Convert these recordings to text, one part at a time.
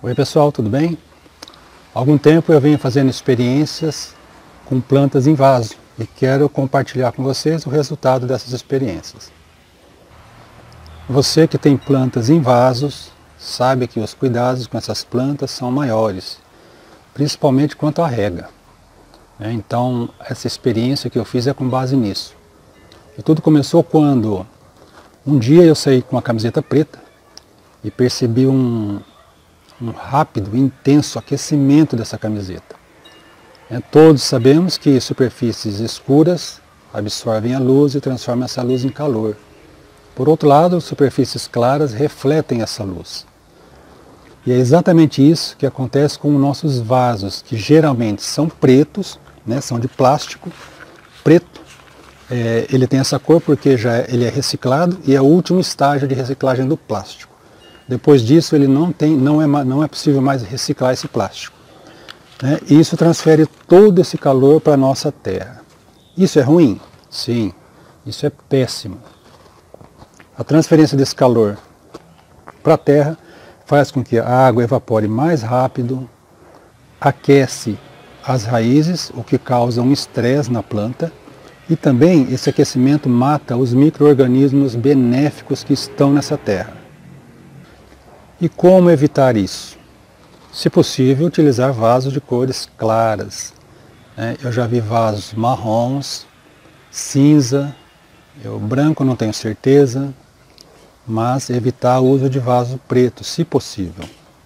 Oi pessoal, tudo bem? Há algum tempo eu venho fazendo experiências com plantas em vaso e quero compartilhar com vocês o resultado dessas experiências. Você que tem plantas em vasos sabe que os cuidados com essas plantas são maiores, principalmente quanto à rega. Então essa experiência que eu fiz é com base nisso. E tudo começou quando um dia eu saí com uma camiseta preta e percebi um rápido e intenso aquecimento dessa camiseta. Todos sabemos que superfícies escuras absorvem a luz e transformam essa luz em calor. Por outro lado, superfícies claras refletem essa luz. E é exatamente isso que acontece com os nossos vasos, que geralmente são pretos, são de plástico preto. Ele tem essa cor porque ele é reciclado e é o último estágio de reciclagem do plástico. Depois disso, ele não é possível mais reciclar esse plástico. E isso transfere todo esse calor para a nossa terra. Isso é ruim? Sim, isso é péssimo. A transferência desse calor para a terra faz com que a água evapore mais rápido, aquece as raízes, o que causa um estresse na planta, e também esse aquecimento mata os micro-organismos benéficos que estão nessa terra. E como evitar isso? Se possível, utilizar vasos de cores claras. Eu já vi vasos marrons, cinza, branco não tenho certeza, mas evitar o uso de vaso preto, se possível.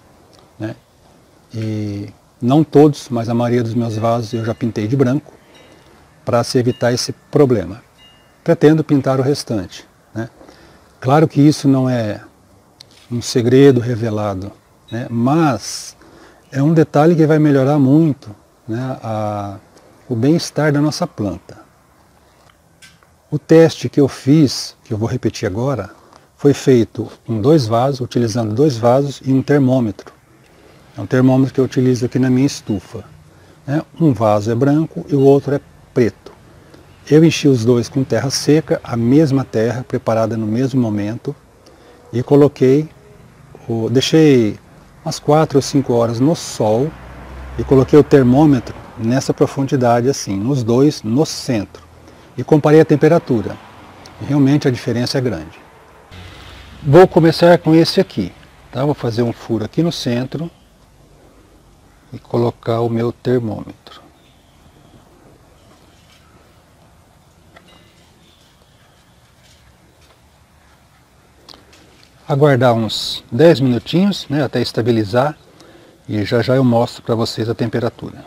E não todos, mas a maioria dos meus vasos eu já pintei de branco, para se evitar esse problema. Pretendo pintar o restante. Claro que isso não é um segredo revelado, mas é um detalhe que vai melhorar muito o bem-estar da nossa planta. O teste que eu fiz, que eu vou repetir agora, foi feito com dois vasos, utilizando dois vasos e um termômetro. É um termômetro que eu utilizo aqui na minha estufa. Um vaso é branco e o outro é preto. Eu enchi os dois com terra seca, a mesma terra, preparada no mesmo momento, e deixei umas 4 ou 5 horas no sol e coloquei o termômetro nessa profundidade assim, nos dois, no centro. E comparei a temperatura. E realmente a diferença é grande. Vou começar com esse aqui. Vou fazer um furo aqui no centro e colocar o meu termômetro. Aguardar uns 10 minutinhos, até estabilizar, e já eu mostro para vocês a temperatura.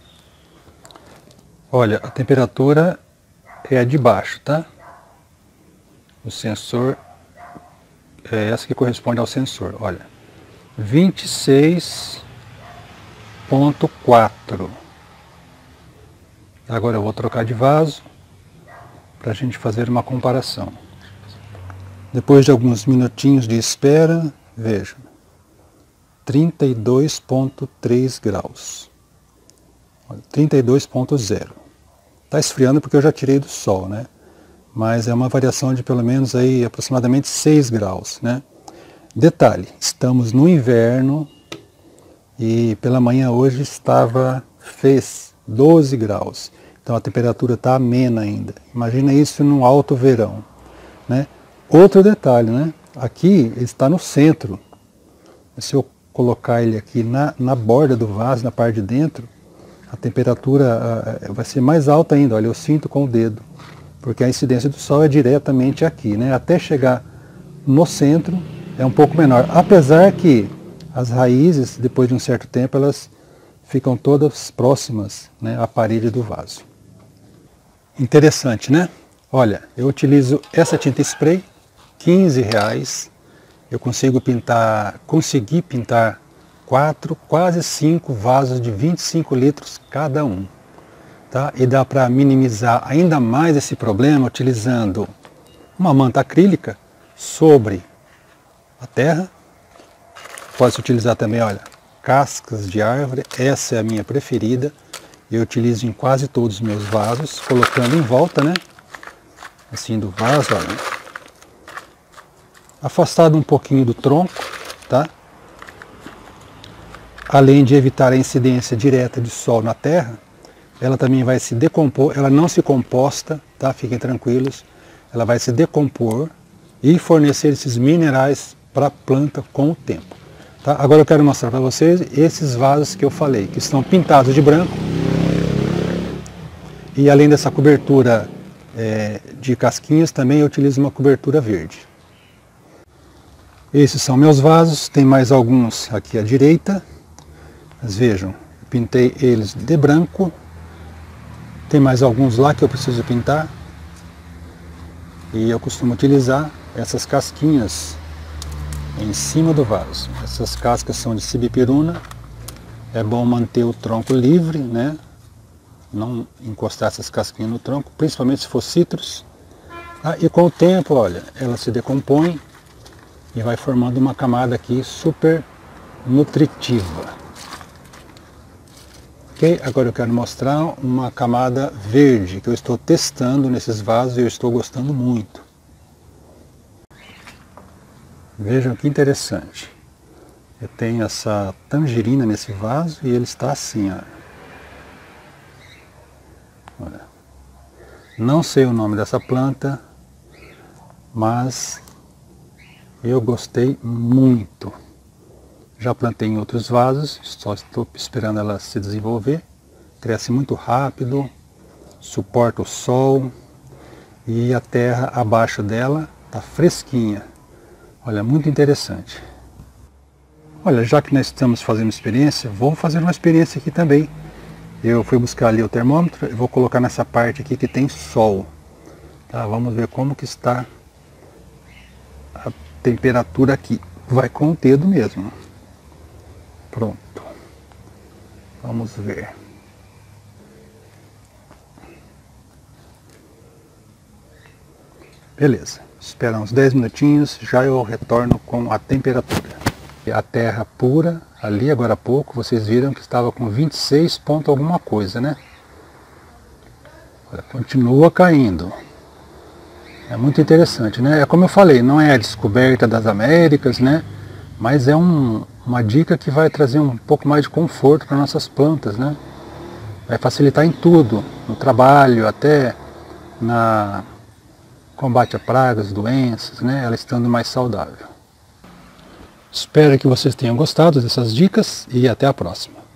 Olha, a temperatura é a de baixo, tá? O sensor é essa que corresponde ao sensor, olha, 26,4. Agora eu vou trocar de vaso para a gente fazer uma comparação. Depois de alguns minutinhos de espera, veja, 32,3 graus, 32,0. Está esfriando porque eu já tirei do sol, mas é uma variação de pelo menos aí aproximadamente 6 graus. Detalhe, estamos no inverno e pela manhã hoje fez 12 graus, então a temperatura está amena ainda. Imagina isso no alto verão. Outro detalhe, aqui ele está no centro. Se eu colocar ele aqui na borda do vaso, na parte de dentro, a temperatura vai ser mais alta ainda. Olha, eu sinto com o dedo, porque a incidência do sol é diretamente aqui. Até chegar no centro é um pouco menor, apesar que as raízes, depois de um certo tempo, elas ficam todas próximas à parede do vaso. Interessante, Olha, eu utilizo essa tinta spray, R$15, eu consegui pintar 4, quase 5 vasos de 25 litros cada um. E dá para minimizar ainda mais esse problema utilizando uma manta acrílica sobre a terra. Pode-se utilizar também, olha, cascas de árvore, essa é a minha preferida. Eu utilizo em quase todos os meus vasos, colocando em volta, assim do vaso, olha. Afastado um pouquinho do tronco, além de evitar a incidência direta de sol na terra, ela também vai se decompor, ela não se composta, tá? Fiquem tranquilos, ela vai se decompor e fornecer esses minerais para a planta com o tempo. Tá? Agora eu quero mostrar para vocês esses vasos que eu falei, que estão pintados de branco. E além dessa cobertura de casquinhas, também eu utilizo uma cobertura verde. Esses são meus vasos, tem mais alguns aqui à direita. Mas vejam, eu pintei eles de branco. Tem mais alguns lá que eu preciso pintar. E eu costumo utilizar essas casquinhas em cima do vaso. Essas cascas são de sibipiruna. É bom manter o tronco livre, né? Não encostar essas casquinhas no tronco, principalmente se for citros. E com o tempo, olha, ela se decompõe e vai formando uma camada aqui super nutritiva. Ok? Agora eu quero mostrar uma camada verde que eu estou testando nesses vasos e eu estou gostando muito. Vejam que interessante. Eu tenho essa tangerina nesse vaso e ele está assim, ó. Olha. Não sei o nome dessa planta, mas eu gostei muito. Já plantei em outros vasos, só estou esperando ela se desenvolver. Cresce muito rápido, suporta o sol e a terra abaixo dela está fresquinha. Olha, muito interessante. Olha, já que nós estamos fazendo experiência, vou fazer uma experiência aqui também. Eu fui buscar ali o termômetro e vou colocar nessa parte aqui que tem sol. Tá, vamos ver como que está a temperatura aqui. Vai com o dedo mesmo. Pronto. Vamos ver. Beleza. Espera uns 10 minutinhos, já eu retorno com a temperatura. A terra pura, ali agora há pouco, vocês viram que estava com 26 ponto alguma coisa, né? Olha, continua caindo. É muito interessante, né? É como eu falei, não é a descoberta das Américas, né? Mas é uma dica que vai trazer um pouco mais de conforto para nossas plantas, né? Vai facilitar em tudo, no trabalho, até na combate a pragas, doenças, né? Ela estando mais saudável. Espero que vocês tenham gostado dessas dicas e até a próxima.